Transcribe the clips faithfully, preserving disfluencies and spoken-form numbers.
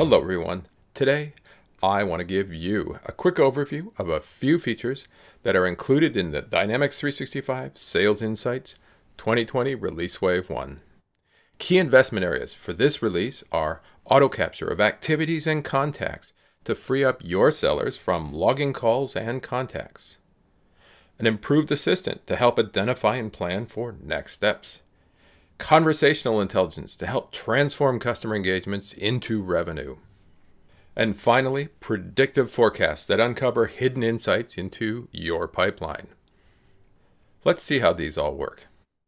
Hello everyone. Today I want to give you a quick overview of a few features that are included in the Dynamics three sixty-five Sales Insights twenty twenty Release Wave one. Key investment areas for this release are auto capture of activities and contacts to free up your sellers from logging calls and contacts. An improved assistant to help identify and plan for next steps. Conversational intelligence to help transform customer engagements into revenue. And finally, predictive forecasts that uncover hidden insights into your pipeline. Let's see how these all work.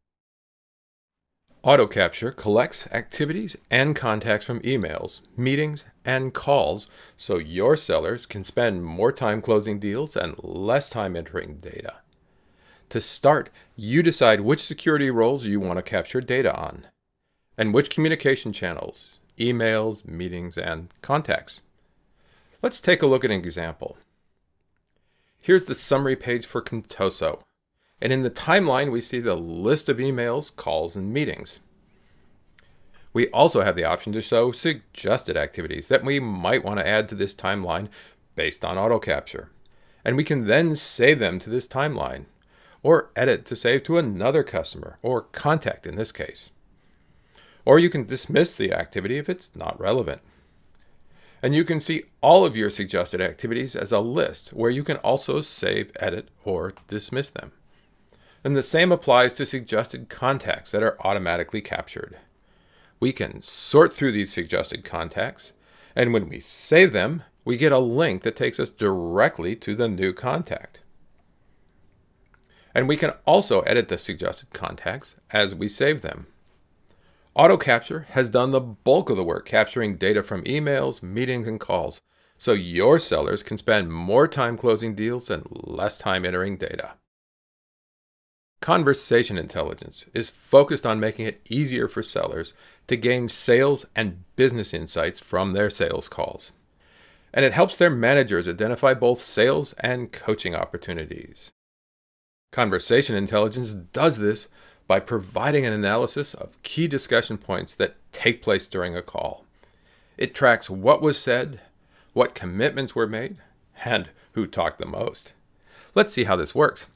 Auto capture collects activities and contacts from emails, meetings, and calls so your sellers can spend more time closing deals and less time entering data. To start, you decide which security roles you want to capture data on, and which communication channels, emails, meetings, and contacts. Let's take a look at an example. Here's the summary page for Contoso, and in the timeline we see the list of emails, calls, and meetings. We also have the option to show suggested activities that we might want to add to this timeline based on auto capture, and we can then save them to this timeline, or edit to save to another customer, or contact in this case. Or you can dismiss the activity if it's not relevant. And you can see all of your suggested activities as a list where you can also save, edit, or dismiss them. And the same applies to suggested contacts that are automatically captured. We can sort through these suggested contacts, and when we save them, we get a link that takes us directly to the new contact. And we can also edit the suggested contacts as we save them. Auto capture has done the bulk of the work capturing data from emails, meetings, and calls, so your sellers can spend more time closing deals and less time entering data. Conversation intelligence is focused on making it easier for sellers to gain sales and business insights from their sales calls. And it helps their managers identify both sales and coaching opportunities. Conversation intelligence does this by providing an analysis of key discussion points that take place during a call. It tracks what was said, what commitments were made, and who talked the most. Let's see how this works.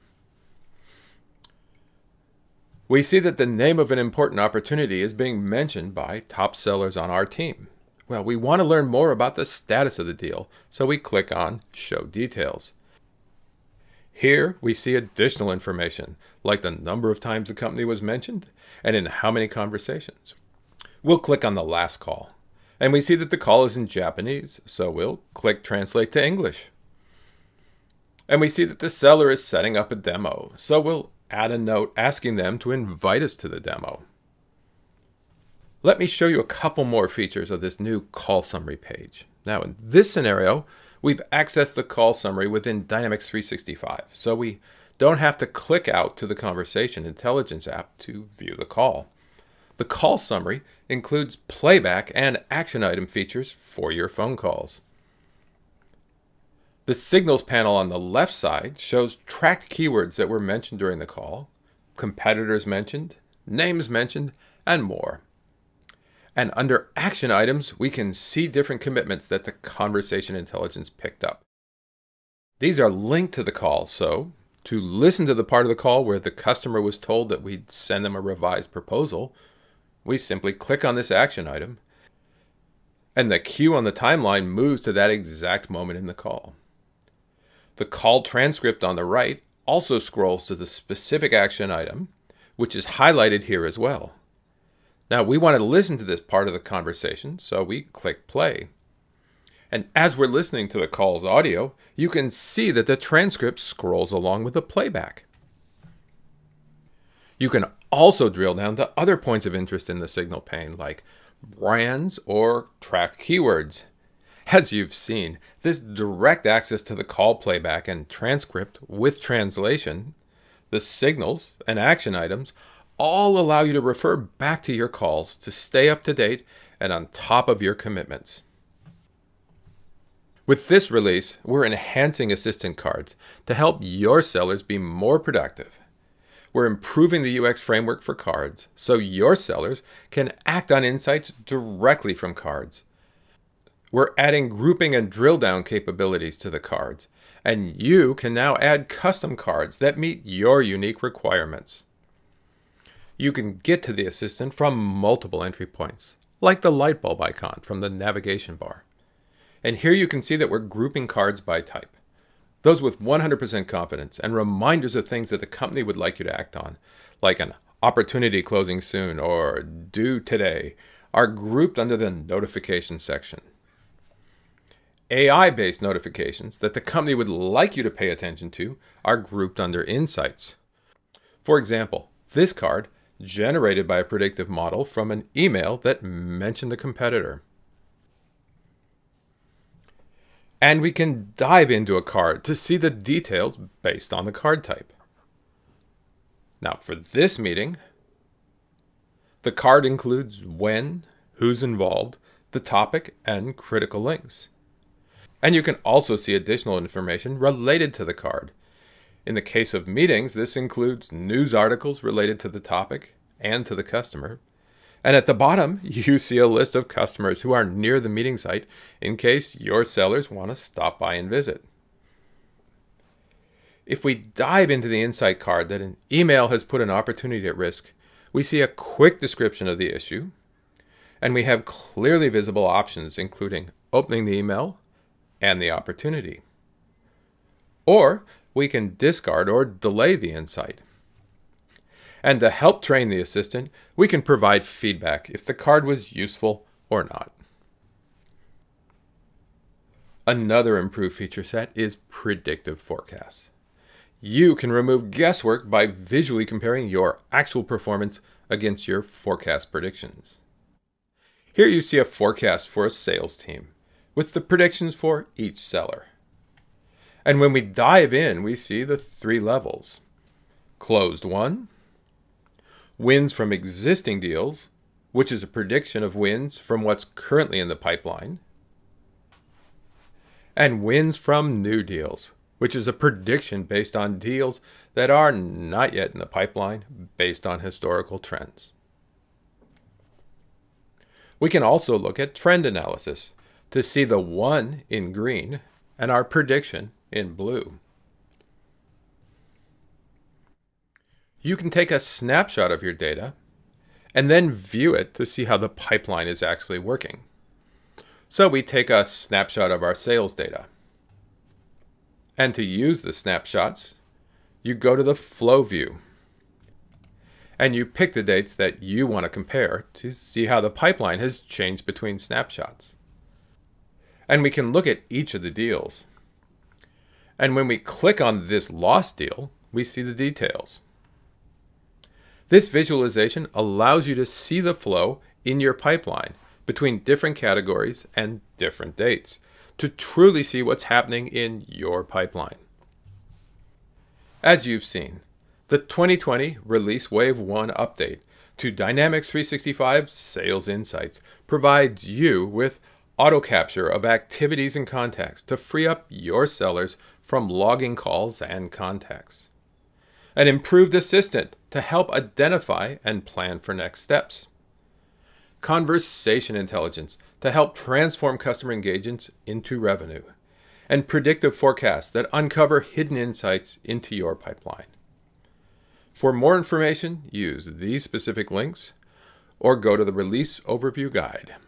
We see that the name of an important opportunity is being mentioned by top sellers on our team. Well, we want to learn more about the status of the deal, so we click on Show Details. Here we see additional information, like the number of times the company was mentioned and in how many conversations. We'll click on the last call, and we see that the call is in Japanese, so we'll click Translate to English. And we see that the seller is setting up a demo, so we'll add a note asking them to invite us to the demo. Let me show you a couple more features of this new call summary page. Now in this scenario, we've accessed the call summary within Dynamics three sixty-five, so we don't have to click out to the Conversation Intelligence app to view the call. The call summary includes playback and action item features for your phone calls. The Signals panel on the left side shows tracked keywords that were mentioned during the call, competitors mentioned, names mentioned, and more. And under action items, we can see different commitments that the Conversation Intelligence picked up. These are linked to the call, so to listen to the part of the call where the customer was told that we'd send them a revised proposal, we simply click on this action item, and the queue on the timeline moves to that exact moment in the call. The call transcript on the right also scrolls to the specific action item, which is highlighted here as well. Now we want to listen to this part of the conversation, so we click play. And as we're listening to the call's audio, you can see that the transcript scrolls along with the playback. You can also drill down to other points of interest in the signal pane, like brands or tracked keywords. As you've seen, this direct access to the call playback and transcript with translation, the signals and action items, all allow you to refer back to your calls to stay up to date and on top of your commitments. With this release, we're enhancing assistant cards to help your sellers be more productive. We're improving the U X framework for cards so your sellers can act on insights directly from cards. We're adding grouping and drill down capabilities to the cards, and you can now add custom cards that meet your unique requirements. You can get to the assistant from multiple entry points, like the light bulb icon from the navigation bar. And here you can see that we're grouping cards by type. Those with one hundred percent confidence and reminders of things that the company would like you to act on, like an opportunity closing soon or due today, are grouped under the notification section. A I-based notifications that the company would like you to pay attention to are grouped under insights. For example, this card generated by a predictive model from an email that mentioned a competitor. And we can dive into a card to see the details based on the card type. Now for this meeting, the card includes when, who's involved, the topic, and critical links. And you can also see additional information related to the card. In the case of meetings, this includes news articles related to the topic and to the customer. And at the bottom, you see a list of customers who are near the meeting site in case your sellers want to stop by and visit. If we dive into the insight card that an email has put an opportunity at risk, we see a quick description of the issue, and we have clearly visible options including opening the email and the opportunity. Or we can discard or delay the insight. And to help train the assistant, we can provide feedback if the card was useful or not. Another improved feature set is Predictive Forecasts. You can remove guesswork by visually comparing your actual performance against your forecast predictions. Here you see a forecast for a sales team, with the predictions for each seller. And when we dive in, we see the three levels. Closed won, wins from existing deals, which is a prediction of wins from what's currently in the pipeline, and wins from new deals, which is a prediction based on deals that are not yet in the pipeline based on historical trends. We can also look at trend analysis to see the one in green and our prediction in blue. You can take a snapshot of your data and then view it to see how the pipeline is actually working. So we take a snapshot of our sales data. And to use the snapshots, you go to the flow view and you pick the dates that you want to compare to see how the pipeline has changed between snapshots. And we can look at each of the deals. And when we click on this lost deal, we see the details. This visualization allows you to see the flow in your pipeline between different categories and different dates to truly see what's happening in your pipeline. As you've seen, the twenty twenty Release Wave one update to Dynamics three sixty-five Sales Insights provides you with auto capture of activities and contacts to free up your sellers from logging calls and contacts. An improved assistant to help identify and plan for next steps. Conversation intelligence to help transform customer engagements into revenue. And predictive forecasts that uncover hidden insights into your pipeline. For more information, use these specific links or go to the Release Overview Guide.